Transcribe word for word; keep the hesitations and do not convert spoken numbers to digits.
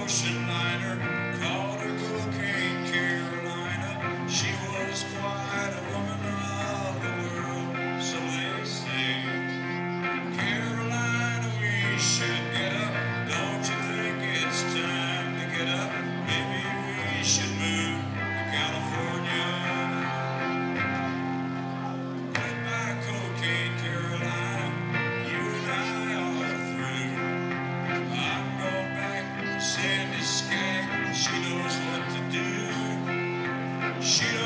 ocean liner called her Cocaine Carolina. She was quite a woman of the world, so they say. Carolina, we should get up. Don't you think it's time to get up? Maybe we should move to California. Goodbye, Cocaine Carolina. You and I are through. I'm going back to Sandy Skag. She knows what to do. She